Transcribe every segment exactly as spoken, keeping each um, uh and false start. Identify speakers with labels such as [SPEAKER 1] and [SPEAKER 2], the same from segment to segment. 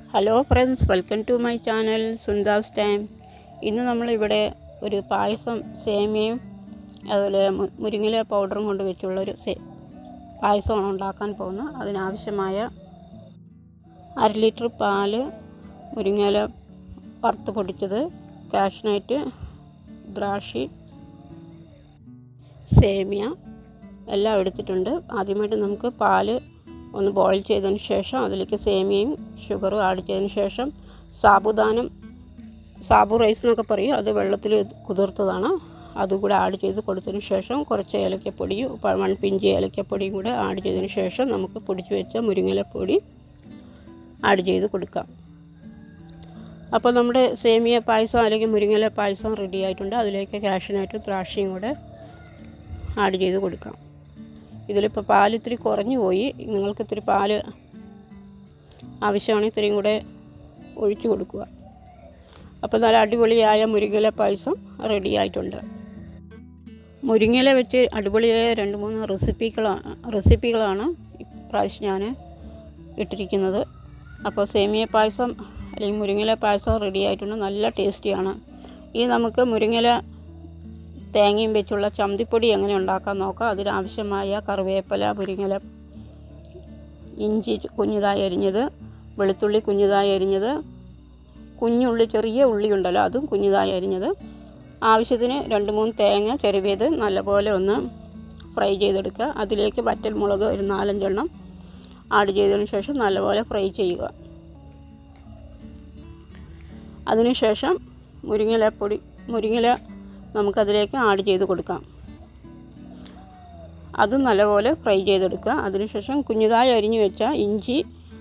[SPEAKER 1] Hello friends, welcome to my channel Sundas time. ഇന്ന് നമ്മളിവിടെ ഒരു പായസം സേമിയയും അതുപോലെ മുരിങ്ങയില പൗഡറും കൊണ്ട് വെച്ചുള്ളൊരു സേ പായസമാണ് ഉണ്ടാക്കാൻ പോകുന്നത്. അതിനാവശ്യമായ അര ലിറ്റർ പാല്, മുരിങ്ങയില വറുത്ത് പൊടിച്ചത്, കാഷ്നട്ട്, ദ്രാക്ഷി, സേമിയ എല്ലാം എടുത്തിട്ടുണ്ട്. ആദ്യമായിട്ട് നമുക്ക് പാല് ഒന്ന് ബോയിൽ ചെയ്തതിന് ശേഷം അതിലേക്ക് സേമിയയും ഷുഗറും ആഡ് ചെയ്തതിന് ശേഷം സാബുദാനം, സാബു റൈസ് എന്നൊക്കെ പറയും, അത് വെള്ളത്തിൽ കുതിർത്തതാണ്, അതുകൂടെ ആഡ് ചെയ്ത് കൊടുത്തതിന് ശേഷം കുറച്ച് ഏലക്കപ്പൊടിയും വൺ പിഞ്ച് ഏലക്കപ്പൊടിയും കൂടെ ആഡ് ചെയ്തതിന് ശേഷം നമുക്ക് പൊടിച്ച് വെച്ച മുരിങ്ങയിലപ്പൊടി ആഡ് ചെയ്ത് കൊടുക്കാം. അപ്പോൾ നമ്മുടെ സേമിയ പായസം അല്ലെങ്കിൽ മുരിങ്ങയില പായസം റെഡി ആയിട്ടുണ്ട്. അതിലേക്ക് കാഷ്നട്ടും ദ്രാക്ഷയും കൂടെ ആഡ് ചെയ്ത് കൊടുക്കാം. ഇതിലിപ്പോൾ പാൽ ഇത്തിരി കുറഞ്ഞു പോയി, നിങ്ങൾക്ക് ഇത്തിരി പാൽ ആവശ്യമാണെങ്കിൽ ഇത്തിരിയും കൂടെ ഒഴിച്ചു കൊടുക്കുക. അപ്പോൾ നല്ല അടിപൊളിയായ മുരിങ്ങയില പായസം റെഡി ആയിട്ടുണ്ട്. മുരിങ്ങയില വെച്ച് അടിപൊളിയായ രണ്ട് മൂന്ന് റെസിപ്പികളാണ് റെസിപ്പികളാണ് ഇപ്രാവശ്യം ഞാൻ ഇട്ടിരിക്കുന്നത്. അപ്പോൾ സേമിയ പായസം അല്ലെങ്കിൽ മുരിങ്ങയില പായസം റെഡി ആയിട്ടുണ്ട്. നല്ല ടേസ്റ്റിയാണ്. ഇനി നമുക്ക് മുരിങ്ങയില തേങ്ങയും വെച്ചുള്ള ചമ്മന്തിപ്പൊടി എങ്ങനെ ഉണ്ടാക്കാൻ നോക്കാം. അതിനാവശ്യമായ കറിവേപ്പില, മുരിങ്ങയില, ഇഞ്ചി കുഞ്ഞിതായി അരിഞ്ഞത്, വെളുത്തുള്ളി കുഞ്ഞിതായി അരിഞ്ഞത്, കുഞ്ഞുള്ളി ചെറിയ ഉള്ളി ഉണ്ടല്ലോ അതും കുഞ്ഞിതായി അരിഞ്ഞത്, ആവശ്യത്തിന് രണ്ട് മൂന്ന് തേങ്ങ ചെരുവിയത് നല്ലപോലെ ഒന്ന് ഫ്രൈ ചെയ്തെടുക്കുക. അതിലേക്ക് വറ്റൽമുളക് ഒരു നാലഞ്ചെണ്ണം ആഡ് ചെയ്തതിന് ശേഷം നല്ലപോലെ ഫ്രൈ ചെയ്യുക. അതിനുശേഷം മുരിങ്ങയില പൊടി മുരിങ്ങയില നമുക്കതിലേക്ക് ആഡ് ചെയ്ത് കൊടുക്കാം. അതും നല്ലപോലെ ഫ്രൈ ചെയ്തെടുക്കുക. അതിനുശേഷം കുഞ്ഞിതായി അരിഞ്ഞു വെച്ച ഇഞ്ചി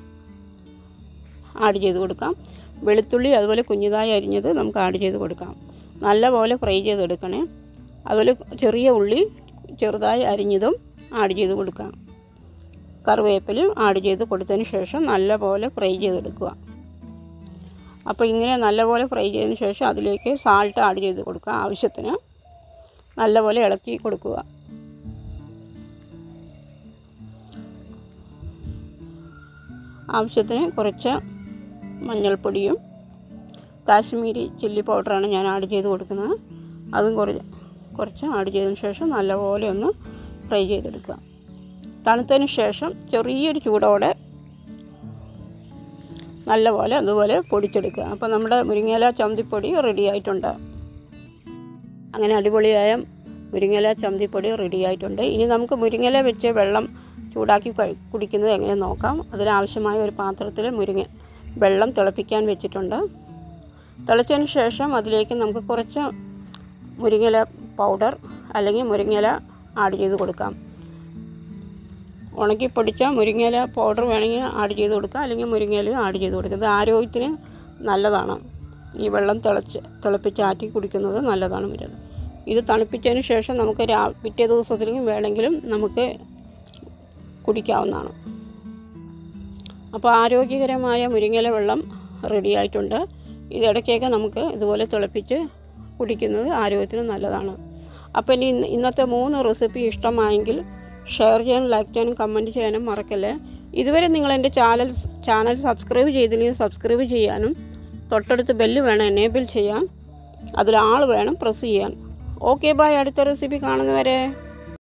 [SPEAKER 1] ആഡ് ചെയ്ത് കൊടുക്കാം. വെളുത്തുള്ളി അതുപോലെ കുഞ്ഞിതായി അരിഞ്ഞത് നമുക്ക് ആഡ് ചെയ്ത് കൊടുക്കാം. നല്ലപോലെ ഫ്രൈ ചെയ്തെടുക്കണേ. അതുപോലെ ചെറിയ ഉള്ളി ചെറുതായി അരിഞ്ഞതും ആഡ് ചെയ്ത് കൊടുക്കാം. കറിവേപ്പിലയും ആഡ് ചെയ്ത് കൊടുത്തതിന് ശേഷം നല്ലപോലെ ഫ്രൈ ചെയ്തെടുക്കുക. അപ്പോൾ ഇങ്ങനെ നല്ലപോലെ ഫ്രൈ ചെയ്തതിന് ശേഷം അതിലേക്ക് സാൾട്ട് ആഡ് ചെയ്ത് കൊടുക്കുക. ആവശ്യത്തിന് നല്ലപോലെ ഇളക്കി കൊടുക്കുക. ആവശ്യത്തിന് കുറച്ച് മഞ്ഞൾപ്പൊടിയും കാശ്മീരി ചില്ലി പൗഡറാണ് ഞാൻ ആഡ് ചെയ്ത് കൊടുക്കുന്നത്. അതും കുറച്ച് കുറച്ച് ആഡ് ചെയ്തതിന് ശേഷം നല്ലപോലെ ഒന്ന് ഫ്രൈ ചെയ്തെടുക്കുക. തണുത്തതിന് ശേഷം ചെറിയൊരു ചൂടോടെ നല്ലപോലെ അതുപോലെ പൊടിച്ചെടുക്കുക. അപ്പോൾ നമ്മുടെ മുരിങ്ങയില ചമ്മന്തിപ്പൊടി റെഡി ആയിട്ടുണ്ട്. അങ്ങനെ അടിപൊളിയായ മുരിങ്ങയില ചമ്മന്തിപ്പൊടി റെഡി ആയിട്ടുണ്ട്. ഇനി നമുക്ക് മുരിങ്ങയില വെച്ച് വെള്ളം ചൂടാക്കി കുടിക്കുന്നത് എങ്ങനെ നോക്കാം. അതിനാവശ്യമായ ഒരു പാത്രത്തിൽ മുരിങ്ങ വെള്ളം തിളപ്പിക്കാൻ വെച്ചിട്ടുണ്ട്. തിളച്ചതിന് ശേഷം അതിലേക്ക് നമുക്ക് കുറച്ച് മുരിങ്ങയില പൗഡർ അല്ലെങ്കിൽ മുരിങ്ങയില ആഡ് ചെയ്ത് കൊടുക്കാം. ഉണക്കി പൊടിച്ച മുരിങ്ങയില പൗഡർ വേണമെങ്കിൽ ആഡ് ചെയ്ത് കൊടുക്കുക, അല്ലെങ്കിൽ മുരിങ്ങയില ആഡ് ചെയ്ത് കൊടുക്കുക. ഇത് ആരോഗ്യത്തിന് നല്ലതാണ്. ഈ വെള്ളം തിളച്ച് തിളപ്പിച്ച് ആറ്റി കുടിക്കുന്നത് നല്ലതാണ് വരുന്നത്. ഇത് തണുപ്പിച്ചതിന് ശേഷം നമുക്ക് രാ പിറ്റേ ദിവസത്തിലും വേണമെങ്കിലും നമുക്ക് കുടിക്കാവുന്നതാണ്. അപ്പോൾ ആരോഗ്യകരമായ മുരിങ്ങയില വെള്ളം റെഡി ആയിട്ടുണ്ട്. ഇത് ഇടയ്ക്കൊക്കെ നമുക്ക് ഇതുപോലെ തിളപ്പിച്ച് കുടിക്കുന്നത് ആരോഗ്യത്തിന് നല്ലതാണ്. അപ്പോൾ ഇനി ഇന്നത്തെ മൂന്ന് റെസിപ്പി ഇഷ്ടമായെങ്കിൽ ഷെയർ ചെയ്യാനും ലൈക്ക് ചെയ്യാനും കമൻറ്റ് ചെയ്യാനും മറക്കല്ലേ. ഇതുവരെ നിങ്ങൾ എൻ്റെ ചാനൽ ചാനൽ സബ്സ്ക്രൈബ് ചെയ്തില്ലെങ്കിൽ സബ്സ്ക്രൈബ് ചെയ്യാനും തൊട്ടടുത്ത് ബെല്ല് വേണം എനേബിൾ ചെയ്യാൻ, അതിൽ ആൾ വേണം പ്രസ് ചെയ്യാൻ. Okay bye. അടുത്ത റെസിപ്പി കാണുന്നവരെ.